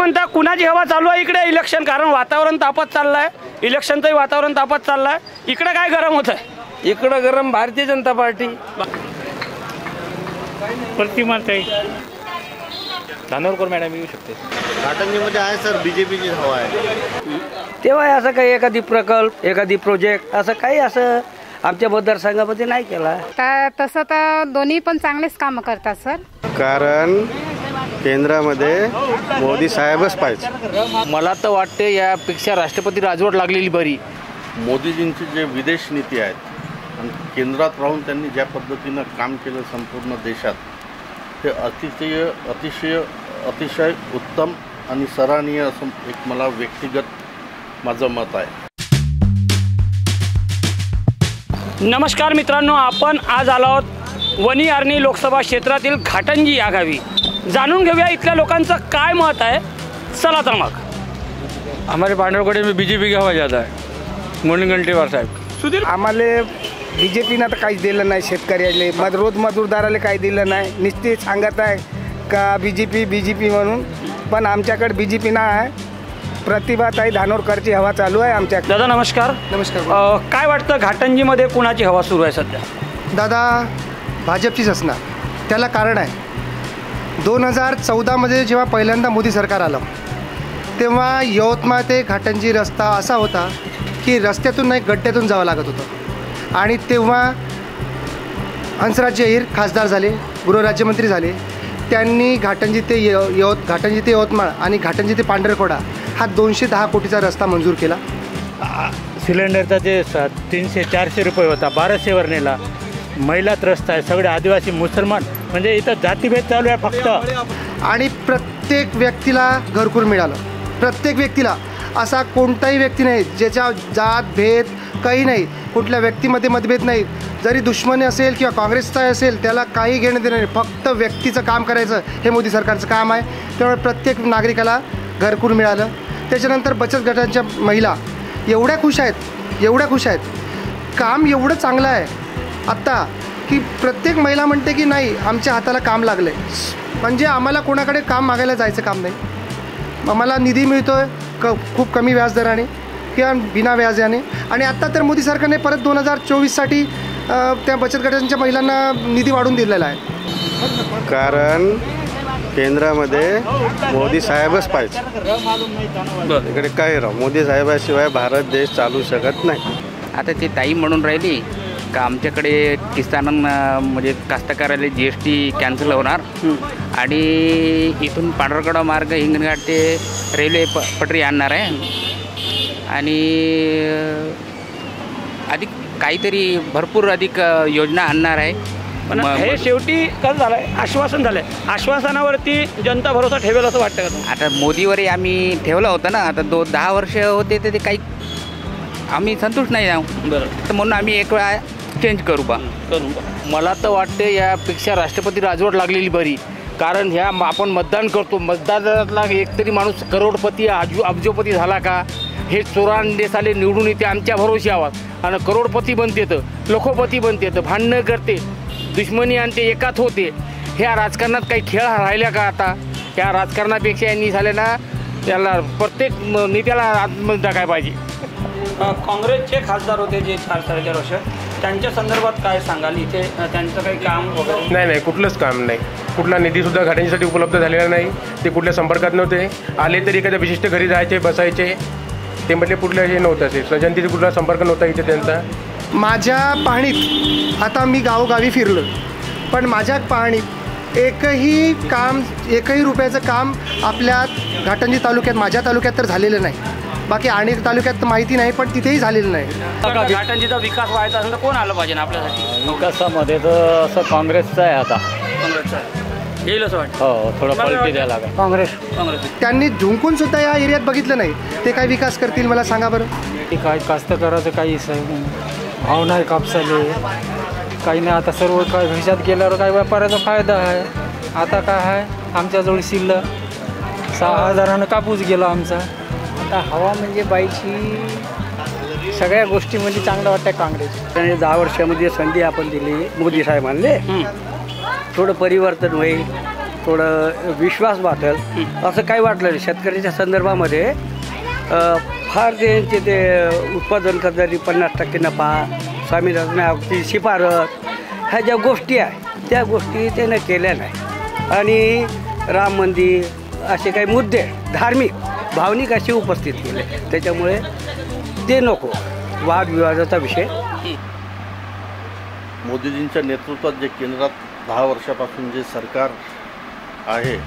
म्हणता कुणाची हवा चालू आहे इकडे इलेक्शन? कारण वातावरण तापत चाललंय, इलेक्शनचंही वातावरण तापत चाललंय. इकडे काय गरम होत आहे? इकडं गरम भारतीय जनता पार्टी. प्रतिमाताई धानोरकर मॅडम येऊ शकते. घाटंजीमध्ये आहे सर, बीजेपीची हवा आहे. तेव्हा असं काही एखादी प्रकल्प, एखादी प्रोजेक्ट असं काही असं आमच्या मतदारसंघामध्ये नाही केला. तसं तर दोन्ही पण चांगलेच कामं करतात सर. कारण केंद्रामध्ये मोदी साहेबच पाहिजे. मला तर वाटते यापेक्षा राष्ट्रपती राजवट लागलेली बरी. मोदीजींची जे विदेश नीती आहेत आणि केंद्रात राहून त्यांनी ज्या पद्धतीनं काम केलं संपूर्ण देशात, ते अतिशय उत्तम आणि सराहनीय असं एक मला व्यक्तिगत माझं मत आहे. नमस्कार मित्रांनो, आपण आज आलो आहोत वनी आर्णी लोकसभा क्षेत्रातील घाटंजी या गावी. जाणून घेऊया इथल्या लोकांचं काय मत आहे. चला तर मग. हमारे पांडवकडे में बीजेपी का हवा ज़्यादा है. मुनगंटीवार साहेब. सुधीर, आम्हाला बीजेपीनं तर काहीच दिलं नाही. शेतकऱ्याला रोज मजूरदाराला काही दिलं नाही. नुसते सांगत आहे का बीजेपी म्हणून, पण आमच्याकडे बीजेपी नाही आहे. प्रतिभाताई धानोरकरची हवा चालू आहे आमच्याकडे. दादा नमस्कार. नमस्कार. काय वाटतं घाटंजीमध्ये कुणाची हवा सुरू आहे सध्या? दादा भाजपचीच असणार. त्याला कारण आहे, 2014मध्ये जेव्हा पहिल्यांदा मोदी सरकार आलं तेव्हा यवतमाळ ते घाटंजी रस्ता असा होता की रस्त्यातून नाही गड्ड्यातून जावं लागत होतं. आणि तेव्हा हंसराज अहिर खासदार झाले, गृहराज्यमंत्री झाले. त्यांनी घाटंजी ते यवतमाळ आणि घाटंजी ते पांढरकवडा हा 210 कोटीचा रस्ता मंजूर केला. सिलेंडरचा जे 300-400 रुपये होता 1200वर नेला. महिला त्रस्त आहे, सगळे आदिवासी मुसलमान, म्हणजे इथं जातीभेद चालू आहे फक्त. आणि प्रत्येक व्यक्तीला घरकुल मिळालं. प्रत्येक व्यक्तीला, असा कोणताही व्यक्ती नाही ज्याच्या जात भेद काही नाही, कुठल्या व्यक्तीमध्ये मतभेद नाही. जरी दुश्मनी असेल किंवा काँग्रेसचा असेल त्याला काही घेणं देणं नाही. फक्त व्यक्तीचं काम करायचं हे मोदी सरकारचं काम आहे. त्यामुळे प्रत्येक नागरिकाला घरकुल मिळालं. त्याच्यानंतर बचत गटांच्या महिला एवढ्या खुश आहेत. काम एवढं चांगलं आहे आत्ता की प्रत्येक महिला म्हणते की नाही आमच्या हाताला काम लागलं आहे. म्हणजे आम्हाला कोणाकडे काम मागायला जायचं काम नाही. आम्हाला निधी मिळतो आहे खूप कमी व्याजदराने किंवा बिना व्याजाने. आणि आत्ता तर मोदी सरकारने परत 2024साठी त्या बचत गटांच्या महिलांना निधी वाढवून दिलेला आहे. कारण केंद्रामध्ये मोदी साहेबच पाहिजे. इकडे काय राव, मोदी साहेबाशिवाय भारत देश चालू शकत नाही. आता ते ताई म्हणून राहिली का आमच्याकडे किसान म्हणजे कास्तकाराला GST कॅन्सल होणार आणि इथून पांढरकवडा मार्ग हिंगणघाट ते रेल्वे पटरी आणणार आहे आणि अधिक काहीतरी भरपूर अधिक योजना आणणार आहे. पण हे शेवटी कसं झालंय, आश्वासन झालंय. आश्वासनावरती जनता भरोसा ठेवेल असं वाटतं का तुम्हाला? आता मोदीवरही आम्ही ठेवलं होतं ना. आता 10 वर्ष होते ते काही आम्ही संतुष्ट नाही आहोत. बरं, तर म्हणून आम्ही एक वेळा चेंज करू बा. मला तर वाटते यापेक्षा राष्ट्रपती राजवट लागलेली बरी. कारण ह्या आपण मतदान करतो, मतदानातला एकतरी माणूस करोडपती अब्जोपती झाला का? हे 94 साली निवडून येते आमच्या भरोशी आवाज आणि करोडपती बनते, तर लोकोपती बनते, तर भांडणं करते, दुश्मनी आणते, एकात होते. ह्या राजकारणात काही खेळ राहिल्या का? आता ह्या राजकारणापेक्षा यांनी झाले ना त्याला प्रत्येक नेत्याला आतमध्ये टाकाय पाहिजे. काँग्रेसचे खासदार होते जे 4-4.5 वर्ष, त्यांच्या संदर्भात काय सांगाल? इथे त्यांचं काही काम वगैरे? नाही, कुठलंच काम नाही. कुठला निधीसुद्धा घाटंजीसाठी उपलब्ध झालेला नाही. ते कुठल्या संपर्कात नव्हते. आले तरी एखाद्या विशिष्ट घरी जायचे, बसायचे. ते म्हटले कुठलं हे नव्हतं. असे जनतेचा कुठला संपर्क नव्हता इथे त्यांचा. माझ्या पाहणीत, आता मी गावोगावी फिरलो, पण माझ्या पाहणीत एकही रुपयाचं काम आपल्या घाटंजी तालुक्यात, माझ्या तालुक्यात तर झालेलं नाही. बाकी अनेक तालुक्यात माहिती नाही, पण तिथेही झालेलं नाही. घाटंजीचा विकास व्हायचा असेल तर कोण आलं पाहिजे आपल्यासाठी? विकासामध्ये तर असं काँग्रेसचं आहे. आता काँग्रेसचा येईल असं वाटतं. हो, थोडं पलटी द्यायला लागेल. काँग्रेस त्यांनी झुंकून सुद्धा या एरियात बघितलं नाही. ते काय विकास करतील मला सांगा बरं. काय कास्तकाराचं काही भाव नाही कापसाले, काही नाही. आता सर्व काय ह्याच्यात गेल्यावर काय व्यापाराचा फायदा आहे. आता काय आहे आमच्याजवळ शिल्लक 6,000 कापूस गेला आमचा. आता हवा म्हणजे बाईची सगळ्या गोष्टीमध्ये चांगलं वाटतं काँग्रेस. त्याने 10 वर्षामध्ये संधी आपण दिली मोदी साहेबांना, थोडं परिवर्तन होईल. थोडं विश्वास वाटेल असं काही वाटलं नाही. शेतकऱ्याच्या संदर्भामध्ये फार त्यांचे ते उत्पादन करणारी 50% नफा, स्वामीनाथन आयोगाची शिफारस, ह्या ज्या गोष्टी आहे त्या गोष्टी त्यानं केल्या नाही. आणि राम मंदिर असे काही मुद्दे धार्मिक भावनिक असे उपस्थित केले, त्याच्यामुळे ते नको. वादविवादाचा विषय. मोदीजींच्या नेतृत्वात जे केंद्रात 10 वर्षापासून जे सरकार आहे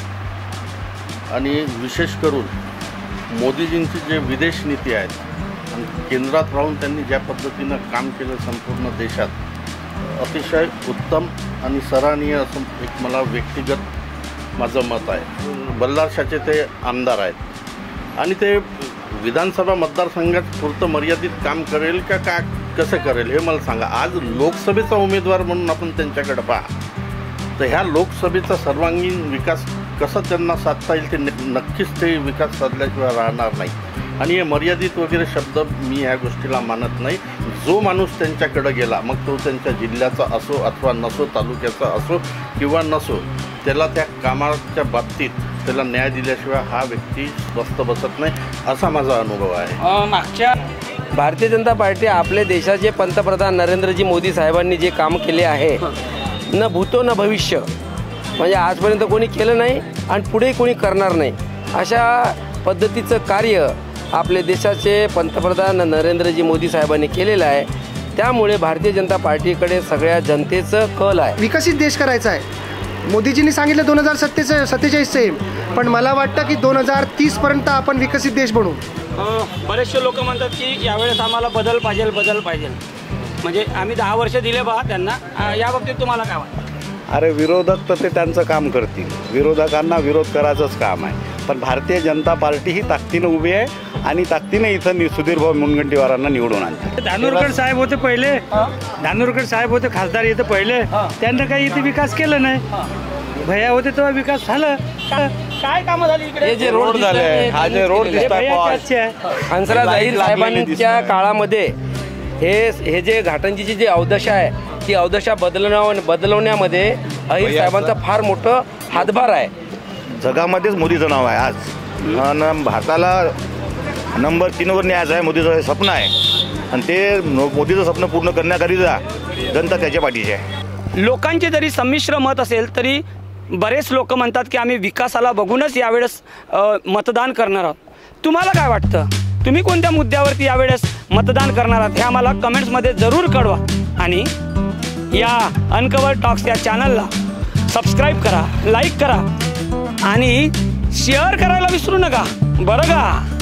आणि विशेष करून मोदीजींची जे विदेश नीती आहेत आणि केंद्रात राहून त्यांनी ज्या पद्धतीनं काम केलं संपूर्ण देशात, अतिशय उत्तम आणि सराहनीय असं एक मला व्यक्तिगत माझं मत आहे. बल्लारशाचे ते आमदार आहेत आणि ते विधानसभा मतदारसंघात पुरतं मर्यादित काम करेल का कसं करेल हे मला सांगा. आज लोकसभेचा उमेदवार म्हणून आपण त्यांच्याकडे पहा, तर ह्या लोकसभेचा सर्वांगीण विकास कसा त्यांना साधता येईल ते नक्कीच ते विकास साधल्याशिवाय राहणार नाही. आणि हे मर्यादित वगैरे शब्द मी ह्या गोष्टीला मानत नाही. जो माणूस त्यांच्याकडे गेला, मग तो त्यांच्या जिल्ह्याचा असो अथवा नसो, तालुक्याचा असो किंवा नसो, त्याला त्या कामाच्या बाबतीत त्याला न्याय दिल्याशिवाय हा व्यक्ती स्वस्थ बसत नाही, असा माझा अनुभव आहे. मागच्या भारतीय जनता पार्टी आपल्या देशाचे पंतप्रधान नरेंद्रजी मोदी साहेबांनी जे काम केले आहे, न भूतो न भविष्य, म्हणजे आजपर्यंत कोणी केलं नाही आणि पुढे कोणी करणार नाही, अशा पद्धतीचं कार्य आपल्या देशाचे पंतप्रधान नरेंद्रजी मोदी साहेबांनी केलेलं आहे. त्यामुळे भारतीय जनता पार्टीकडे सगळ्या जनतेचं कल आहे. विकसित देश करायचा आहे. मोदीजींनी सांगितलं 2047 पण मला वाटतं की 2030 आपण विकसित देश बनवू. बरेचसे लोक म्हणतात की यावेळेस आम्हाला बदल पाहिजे, म्हणजे आम्ही 10 वर्ष दिले बा त्यांना. या बाबतीत तुम्हाला काय वाटतं? अरे विरोधक तर ते त्यांचं काम करतील, विरोधकांना विरोध करायचंच काम आहे. पण भारतीय जनता पार्टी ही ताकदीनं उभी आहे आणि ताकदीनं इथं सुधीरभाऊ मुनगंटीवारांना निवडून आणते. धानोरकर साहेब होते पहिले, धानोरकर साहेब होते खासदार इथं पहिले, त्यांना काही इथे विकास केला नाही. भैया होते तेव्हा विकास झालं. काय कामं झाली इकडे? हे जे रोड झाले, हा जे रोड दिसतोय हंसराज अहिर साहेबांच्या काळामध्ये हे जे घाटंजीची जी अवदशा आहे, ती अवदशा बदलवण्यामध्ये अहिर साहेबांचा फार मोठं हातभार आहे. जगामध्येच मोदीचं नाव आहे आज आणि भारताला नंबर 3वर न्यायचं आहे. मोदीचं हे स्वप्न आहे आणि ते मोदीचं स्वप्न पूर्ण करण्याकरिता जनता त्याच्या पाठीची आहे. लोकांचे जरी संमिश्र मत असेल तरी बरेच लोक म्हणतात की आम्ही विकासाला बघूनच यावेळेस मतदान करणार आहोत. तुम्हाला काय वाटतं? तुम्ही कोणत्या मुद्द्यावरती यावेळेस मतदान करणार आहात हे आम्हाला कमेंट्समध्ये जरूर कळवा. आणि या अनकवर टॉक्स या चॅनलला सबस्क्राईब करा, लाईक करा आणि शेअर करायला विसरू नका, बरं का?